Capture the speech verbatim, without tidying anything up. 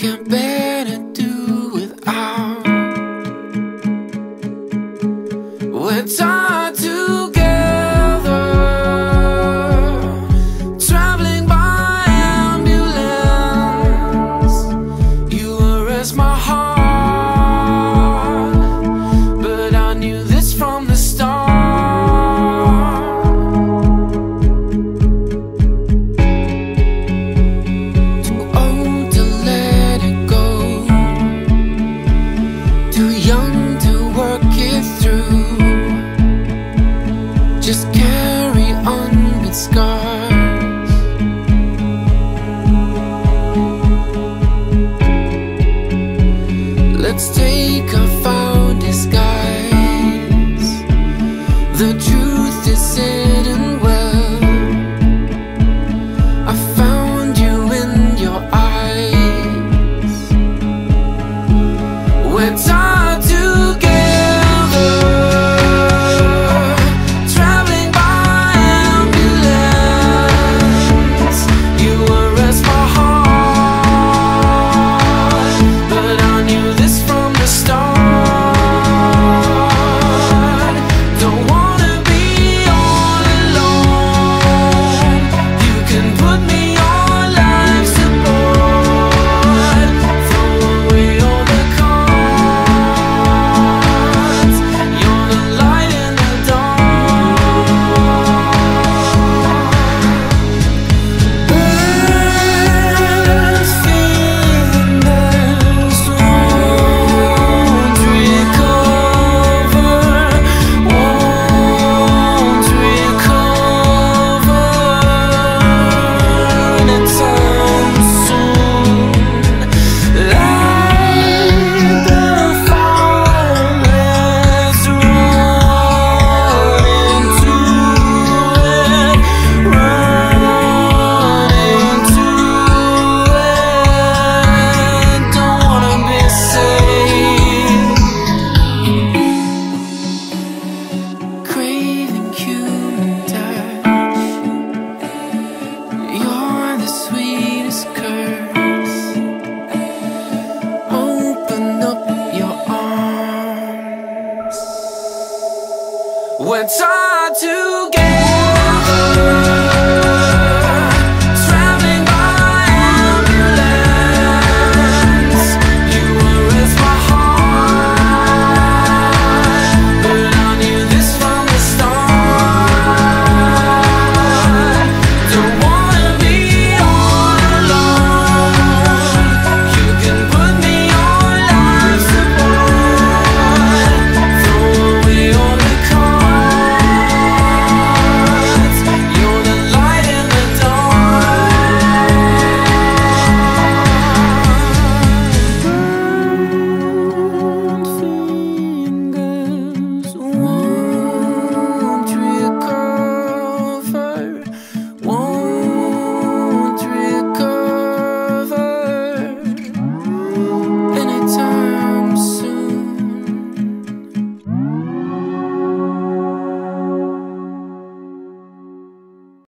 can't bear to do without. We're tied together, traveling by ambulance. You arrest my heart, but I knew this from the start. Young to work it through, just carry on with scars. Let's take off our disguise. The truth is hidden well. I found you in your eyes. We're tired we're tied to